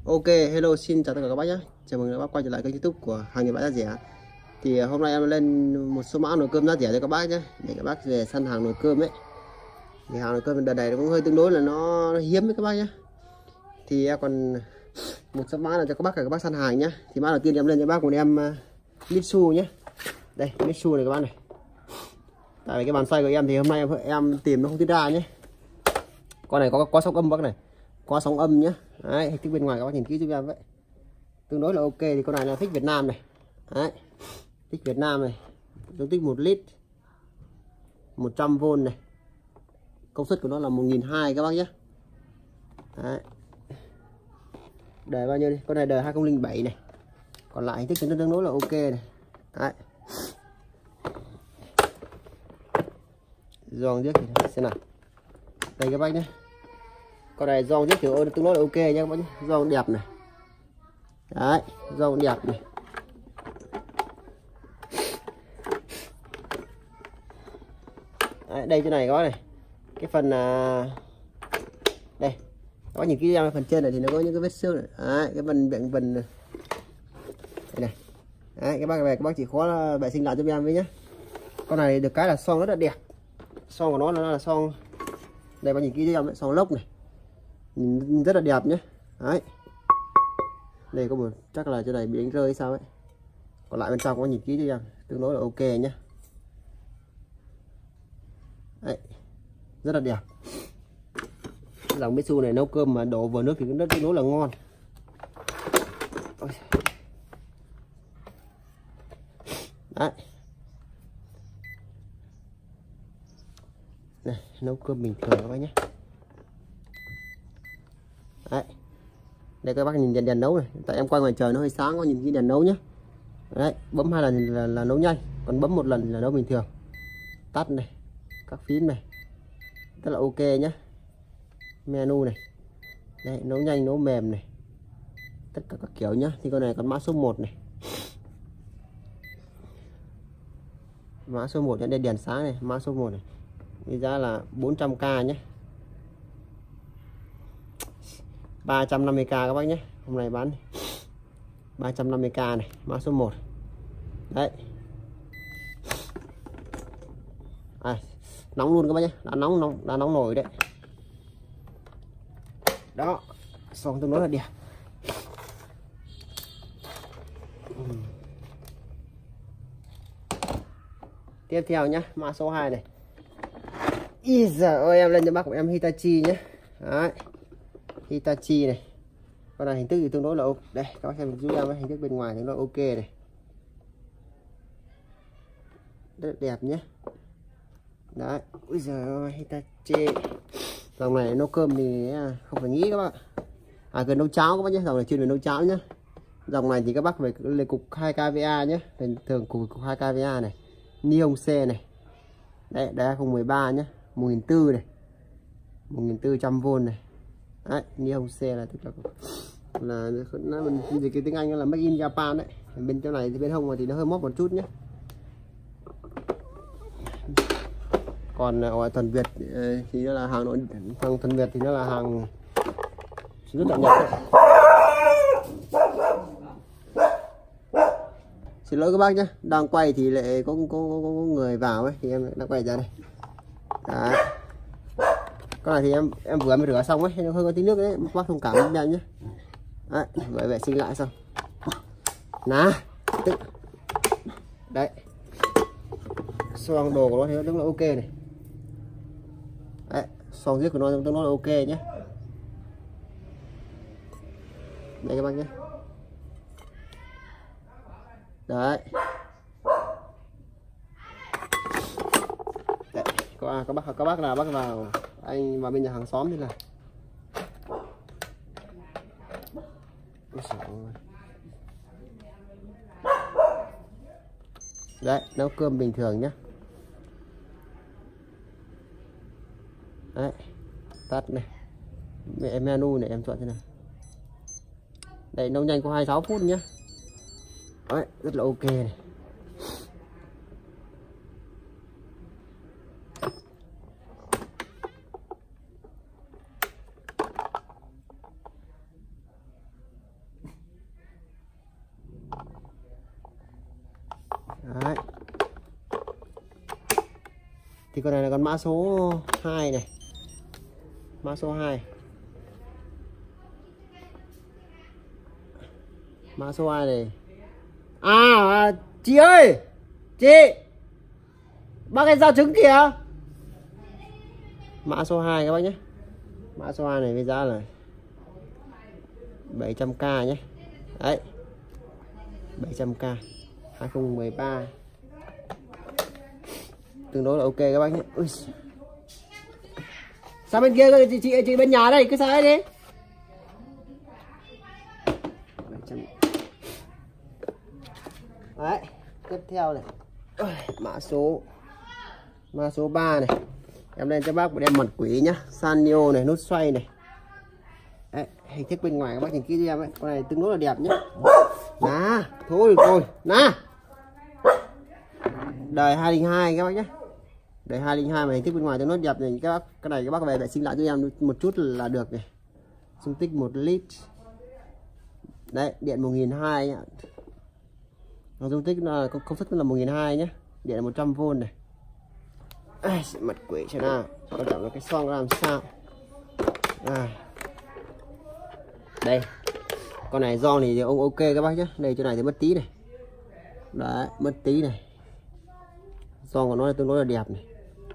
Ok, hello, xin chào tất cả các bác nhé. Chào mừng các bác quay trở lại kênh YouTube của Hàng Nghìn Bãi Giá Rẻ. Thì hôm nay em lên một số mã nồi cơm giá rẻ cho các bác nhé, để các bác về săn hàng nồi cơm ấy. Thì hàng nồi cơm đợt này nó cũng hơi tương đối là nó hiếm với các bác nhé. Thì em còn một số mã là cho các bác săn hàng nhé. Thì mã đầu tiên em lên cho bác một em Mitsu nhé. Đây, Mitsu này các bác này. Tại vì cái bàn xoay của em thì hôm nay em tìm nó không tiết ra nhé. Con này có sóng âm bác này, có sóng âm nhé. Đấy, hình thức bên ngoài các bác nhìn kỹ giúp em vậy, tương đối là ok. Thì con này là thích Việt Nam này. Đấy, thích Việt Nam này, dung tích 1 lít, 100V này, công suất của nó là 1200 các bác nhé. Đấy, đời bao nhiêu đi, con này đời 2007 này, còn lại hình thức tương đối là ok này. Đấy, giòn trước thì xem nào. Đây các bác nhé, con này giòn trước kiểu tương đối là ok nha các bác nhé, giòn đẹp này. Đấy, giòn đẹp này. Đấy, đây chỗ này có này, cái phần đây các bác nhìn kỹ ra phần trên này thì nó có những cái vết xước này. Đấy, cái phần đây này. Đấy, các bác chỉ khó vệ sinh lại cho em với nhé. Con này được cái là son rất là đẹp, son của nó là son đây, bác nhìn kỹ cho em, son lốc này, nhìn rất là đẹp nhé. Đấy, đây có một chắc là chỗ này bị đánh rơi hay sao ấy, còn lại bên trong có nhìn kỹ cho em, tương đối là ok nhé. Đấy, rất là đẹp. Dòng Mitsu này nấu cơm mà đổ vào nước thì rất tương đối là ngon. Đấy, này, nấu cơm bình thường các bác nhé. Đấy, đây các bác nhìn đèn nấu này, tại em quay ngoài trời nó hơi sáng, có nhìn cái đèn nấu nhé. Đấy, bấm 2 lần là nấu nhanh, còn bấm 1 lần là nấu bình thường. Tắt này, các phím này, rất là ok nhé. Menu này, đây, nấu nhanh nấu mềm này, tất cả các kiểu nhá. Thì con này còn mã số 1 này, mã số 1 đây, đèn sáng này, mã số 1 này, cái giá là 400k nhé, 350k các bác nhé. Hôm nay bán 350k này, mã số 1 đấy. Nóng luôn các bác nhé, đã nóng nổi đấy. Đó, xong tương đối là đẹp. Tiếp theo nhá, mã số 2 này. Ý giời ơi, em lên cho bác của em Hitachi nhé. Đấy, Hitachi này, con này hình thức thì tương đối là ok. Đây các bác xem giúp em hình thức bên ngoài thì nó ok này, rất đẹp nhé. Đấy, ui giời ơi, Hitachi. Dòng này nấu cơm thì không phải nghĩ các bạn, cần nấu cháo các bác nhé. Dòng này chuyên về nấu cháo nhé. Dòng này thì các bác phải lấy cục 2kVA nhé, thường cục 2kVA này, Niông C này. Đấy, đây 2013 nhé, 1400 này, 1400V này. Đấy, Niông C là tức là mình dịch cái tiếng Anh là Make in Japan đấy. Bên chỗ này thì bên hông thì nó hơi móc một chút nhé. Còn ở thuần Việt thì nó là hàng nội, thuần Việt thì nó là hàng rất là nhập. Xin lỗi các bác nhé, đang quay thì lại có người vào ấy, thì em đang quay ra đây. Đấy, con này thì em vừa mới rửa xong ấy, nó hơi có tí nước đấy, bác thông cảm với em nhé. Đấy, vừa vệ sinh lại xong ná đấy, xoong đồ của nó thì nó rất là ok này. Đấy, xoong dưới của nó là ok nhé. Đây các bác nhé. Đấy, các bác là bác vào, anh vào bên nhà hàng xóm thì là đấy, nấu cơm bình thường nhé. Đấy, tắt này, menu này em chọn thế này. Đây, nấu nhanh có 26 phút nhé. Đấy, rất là ok này. Thì con này là con mã số 2 này. Mã số 2. Mã số 2 này. Chị ơi, chị, bác cái dao trứng kìa. Mã số 2 các bác nhé. Mã số 2 này với giá là 700k nhé. Đấy, 700k 2013, tương đối là ok các bác nhé. Ui, sao bên kia chị bên nhà đây cứ sao ấy đi. 700. Đấy, tiếp theo này, mã số 3 này. Em lên cho bác một đem mặt quỷ nhá, Sanyo này, nút xoay này. Đấy, hình thức bên ngoài các bác nhìn kỹ cho em ấy, con này tương đối là đẹp nhá. Nà, thôi được rồi, nà. Đời 202 các bác nhé. Đời 202 mà hình thức bên ngoài tương đối đẹp này các bác. Cái này các bác về vệ sinh lại cho em một chút là được này. Dung tích 1 lít. Đấy, điện 1200 nhá. Dung tích là công suất là 1200 nhé. Điện là 100V này. Mặt quỷ cho nào. Quan trọng là cái xoong làm sao. Đây. Con này giòn thì ông ok các bác nhé. Đây chỗ này thì mất tí này. Đấy, mất tí này. Giòn của nó là tương đối là đẹp này.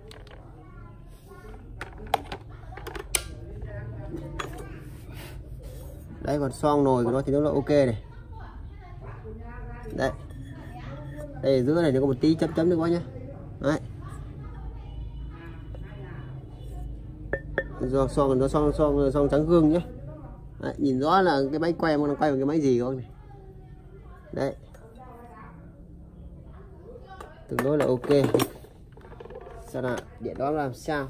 Đấy, còn xoong nồi của nó thì nó là ok này. Đấy. Đây giữa này thì có một tí chấm nữa quá nhá. Đấy. Xoong nó xoong trắng gương nhá. Đấy, nhìn rõ là cái máy quay mà nó quay bằng cái máy gì không này. Đấy. Tương đối là ok. Xem nào, điện đó làm sao.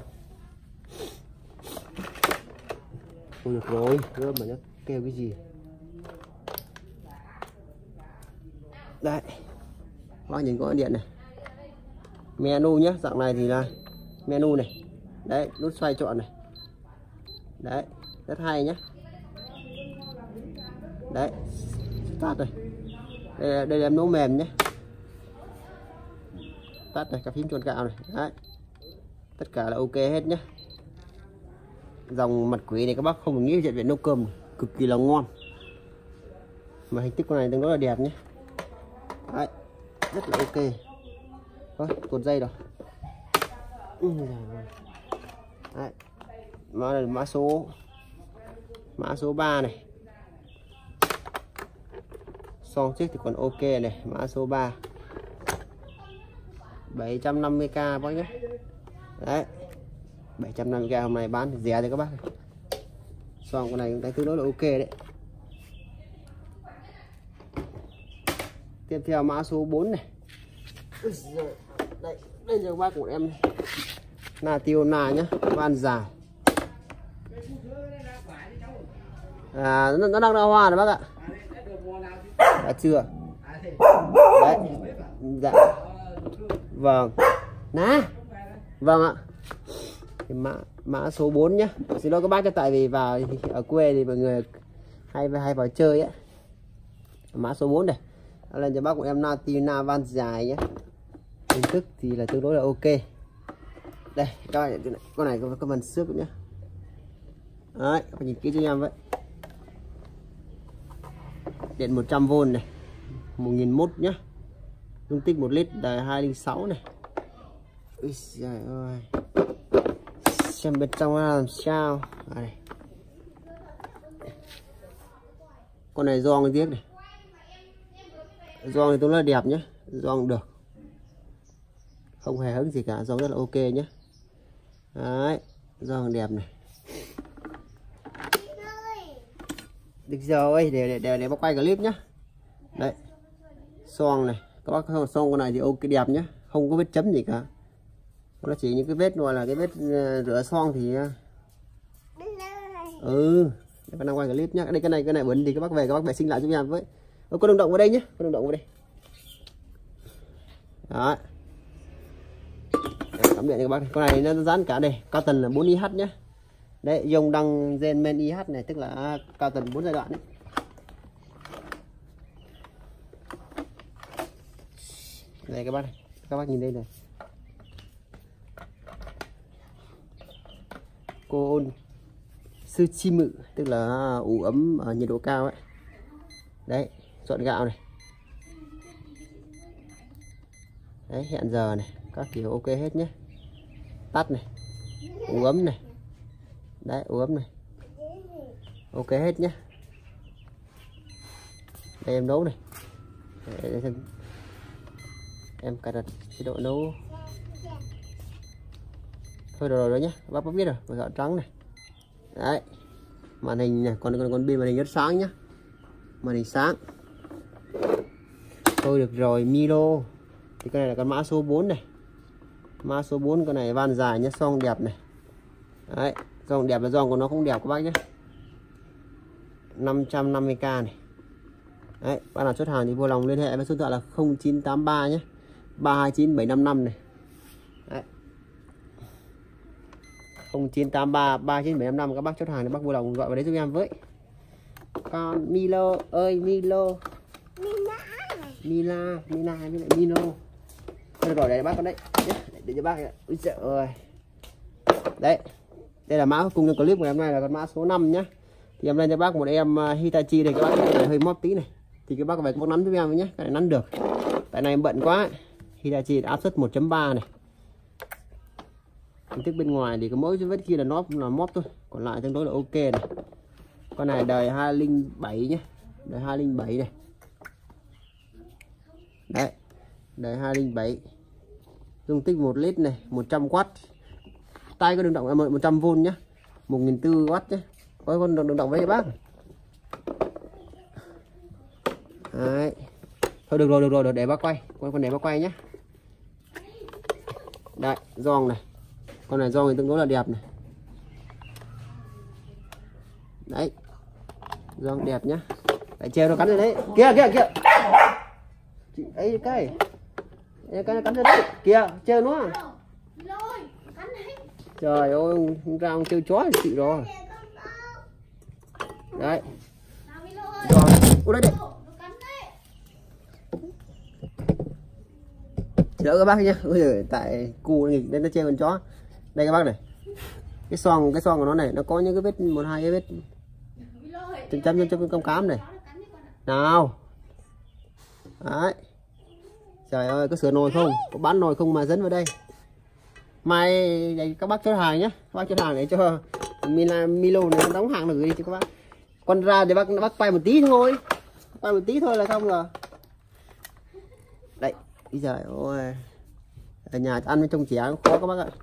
Ôi được rồi, rơm mà nó kêu cái gì. Đấy. Các bác nhìn có điện này. Menu nhé, dạng này thì là menu này. Đấy, nút xoay chọn này. Đấy, rất hay nhé. Đấy, tắt này. Đây là em nấu mềm nhé. Tắt này, cả phím chuột gạo này. Đấy. Tất cả là ok hết nhé. Dòng mặt quỷ này các bác không nghĩ chuyện về nấu cơm này. Cực kỳ là ngon. Mà hình thức con này tương đối là đẹp nhé. Đấy, rất là ok. Thôi, cột dây rồi. Đấy. Mã số 3 này. Xoong trước thì còn ok này, mã số 3. 750k bác nhé. Đấy. 750k hôm nay bán thì rẻ rồi các bác. Xoong con này cũng tương đối là ok đấy. Tiếp theo mã số 4 này. Đây, đây cho bác của em Nationa nhá, van dài. Nó đang ra hoa rồi bác ạ. Đã chưa? Đấy. Dạ. Vâng. Nè. Vâng ạ. Thì mã số 4 nhá. Xin lỗi các bác cho tại vì vào ở quê thì mọi người hay vào chơi ấy. Mã số 4 này. Lên cho bác của em Nationa van dài nhé. Hình thức thì là tương đối là ok. Đây các bạn nhìn con này có phần xước nhé. Đấy, các bạn nhìn kỹ cho em vậy. Điện 100V này, 1001 nhá. Dung tích 1 lít, đời 206 này. Ui giời ơi. Xem bên trong làm sao. Đây. Con này gioăng cái tiếc này. Gioăng thì tôi nói đẹp nhé. Gioăng được. Không hề hứng gì cả, gioăng rất là ok nhé. Đấy, gioăng đẹp này. Được rồi, để bác quay clip nhé. Đấy, xoong này, các bác thấy xoong con này thì ok đẹp nhé, không có vết chấm gì cả. Nó chỉ những cái vết gọi là cái vết rửa xoong thì để con đang quay clip nhé. Đây cái này bẩn thì các bác về các bác vệ sinh lại giúp em với. Có đồng động vào đây nhé, có đồng động vào đây. Đó. Cắm điện cho các bác. Con này nó dán cả đây, cao tần là 4IH nhé. Đấy, dòng đăng gen men IH này tức là cao tần 4 giai đoạn đấy. Đây các bác nhìn đây này. Tsuchimu, tức là ủ ấm ở nhiệt độ cao ấy. Đấy, chọn gạo này. Đấy, hẹn giờ này, các kiểu ok hết nhé. Tắt này, ủ ấm này. Đấy, ủ ấm này. Ok hết nhé. Đây em nấu này. Đây, em cài đặt chế độ nấu. Thôi rồi nhé, bác biết rồi, màu gạo trắng này. Đấy, màn hình này, còn pin màn hình rất sáng nhá, màn hình sáng. Thôi được rồi, Milo thì cái này là con mã số 4 này, mã số 4, con này van dài nhá, xoong đẹp này. Đấy, xoong đẹp là giòn của nó không đẹp các bác nhé. 550k này. Đấy, bác nào chốt hàng thì vui lòng liên hệ với số điện thoại là 0983 nhé, 329 755 này. Đấy, 0983 329 755, các bác chốt hàng thì bác vui lòng gọi vào đấy giúp em với. Còn Milo ơi, Milo, Mila với lại Milo. Thôi rồi, để bác con đấy để cho bác. Ui trời ơi. Đấy, đây là mã cuối cùng trong clip của em nay, là con mã số 5 nhá. Thì em lên cho bác một em Hitachi này, các bác này hơi móp tí này, thì các bác về bác nắn giúp em nhé, cái này nắn được. Tại này em bận quá. Hitachi áp suất 1.3 này. Hình thức bên ngoài thì có mỗi vết kia là nó là móp thôi, còn lại tương đối là ok này. Con này đời 207 nhé, đời 207 này. Đấy, đời 207, dung tích 1 lít này, 100W. Tay có đường động là 100V nhé, 1400W nhé. Có con đường động với bác. Đấy. Thôi được rồi, để bác quay, con để bác quay nhé. Đấy, giòn này, con này giòn thì tương đối là đẹp này. Đấy, giòn đẹp nhá. Đấy, treo nó cắn rồi đấy, kia chị ấy, cái cắn rồi đấy, kìa treo nó. Trời ơi, ra ông kêu chó thì chịu rồi. Đấy. Rồi, đây đây. Đỡ các bác nhé. Ôi giời, tại cu nên nó treo con chó. Đây các bác này. Cái xoong của nó này, nó có những cái vết, 1-2 cái vết chấm trong cám này. Nào. Đấy. Trời ơi, có sửa nồi không? Có bán nồi không mà dẫn vào đây. Mai đây các bác chốt hàng nhé. Các bác chốt hàng để cho Milo này nó đóng hàng được đi cho các bác. Con ra để bác quay một tí thôi. Quay một tí thôi là xong rồi. Đấy, bây giờ ôi. Ở nhà ăn với trông trẻ khó các bác ạ.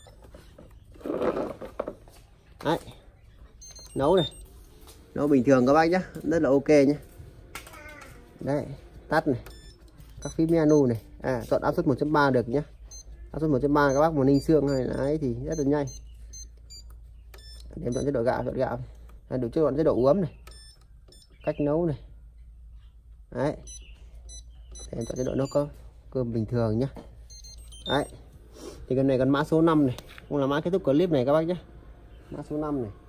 Đấy. Nấu này. Nấu bình thường các bác nhé, rất là ok nhé. Đấy, tắt này. Các phím menu này. À, chọn áp suất 1.3 được nhé. Áp suất 1.3 các bác muốn ninh xương hay là ấy thì rất là nhanh. Em chọn chế độ gạo, đủ chọn chế độ ướm này, cách nấu này. Đấy, em chọn chế độ nấu cơm bình thường nhé. Đấy, thì cái này còn mã số 5 này, cũng là mã kết thúc clip này các bác nhé. Mã số 5 này.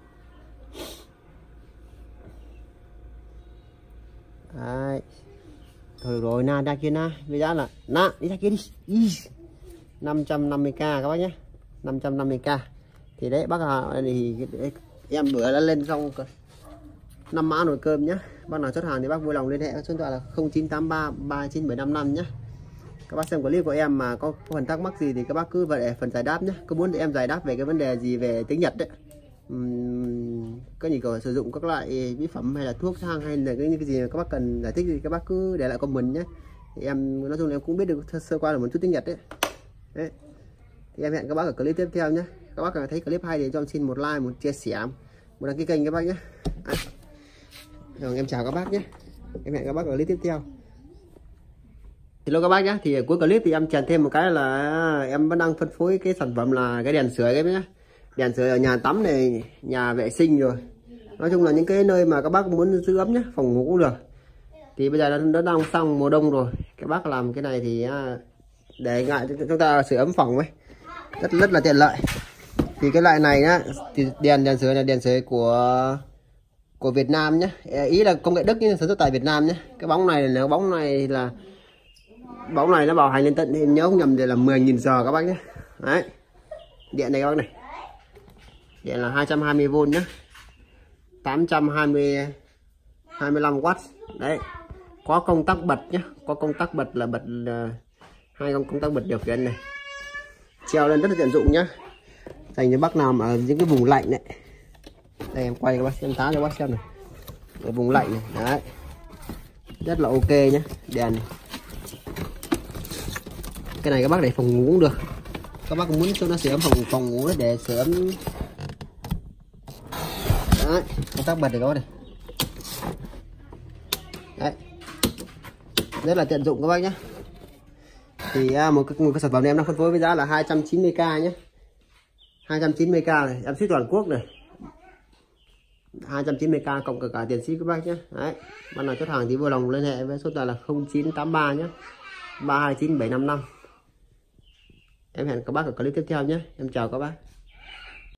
Đấy, thôi rồi, ra kia na, bây giờ là đi ra kia đi. 550k các bác nhé, 550k. Thì đấy bác thì em bữa đã lên xong 5 mã nồi cơm nhé. Bác nào chốt hàng thì bác vui lòng liên hệ số điện thoại là 0983 329 755 nhé. Các bác xem clip của em mà có phần thắc mắc gì thì các bác cứ về để phần giải đáp nhé. Có muốn thì em giải đáp về cái vấn đề gì về tiếng Nhật đấy, có gì có sử dụng các loại mỹ phẩm hay là thuốc thang hay là cái gì các bác cần giải thích thì các bác cứ để lại comment nhé. Thì em nói chung là em cũng biết được sơ qua là một chút tiếng Nhật đấy. Đấy. Thì em hẹn các bác ở clip tiếp theo nhé. Các bác thấy clip hay thì cho em xin một like, một chia sẻ, một đăng ký kênh các bác nhé. Rồi, em chào các bác nhé. Em hẹn các bác ở clip tiếp theo. Hello các bác nhé. Thì cuối clip thì em chèn thêm một cái là em vẫn đang phân phối cái sản phẩm là cái đèn sưởi em nhé. Đèn sưởi ở nhà tắm này, nhà vệ sinh rồi. Nói chung là những cái nơi mà các bác muốn giữ ấm nhé, phòng ngủ cũng được. Thì bây giờ nó đang xong mùa đông rồi. Các bác làm cái này thì để ngại chúng ta sưởi ấm phòng ấy, rất là tiện lợi. Thì cái loại này nhá, thì đèn sưởi là đèn sưởi của Việt Nam nhé, ý là công nghệ Đức nhưng sản xuất tại Việt Nam nhé. Cái bóng này là bóng này nó bảo hành lên tận, nhớ không nhầm thì là 10.000 giờ các bác nhé. Đấy, điện này các bác này, Điện là 220V nhé, 825W. Đấy, có công tắc bật nhé, có công tắc bật là bật hai công tắc bật điều khiển này, treo lên rất là tiện dụng nhá, dành cho bác nào mà ở những cái vùng lạnh đấy. Đây em quay cho bác xem, tá cho bác xem này, ở vùng lạnh này, đấy rất là ok nhé. Đèn này, cái này các bác để phòng ngủ cũng được, các bác muốn cho nó sửa ấm phòng ngủ đấy, để sửa ấm. Đấy, công tắc bật để có này, đấy rất là tiện dụng các bác nhé. Thì một cái sản phẩm này em đang phân phối với giá là 290k nhé, 290k này, em ship toàn quốc này, 290k cộng cả tiền ship các bác nhé. Đấy, bạn nào chốt hàng thì vui lòng liên hệ với số điện thoại là 0983 nhé, 329755. Em hẹn các bác ở clip tiếp theo nhé. Em chào các bác.